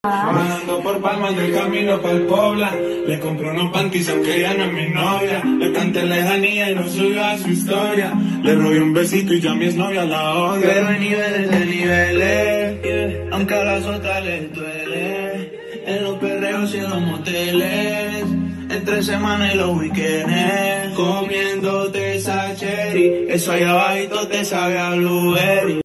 Bajando por Palmas del camino pa'l Pobla, le compré unos panties aunque ella no es mi novia. Le canté lejanía y no subió a su historia. Le robé un besito y ya mi exnovia la odia. Pero hay niveles de niveles, yeah. Aunque a las otras les duele. En los perreos y en los moteles, entre semana y los weekends, comiéndote esa cherry. Eso allá abajito te sabe a blueberry.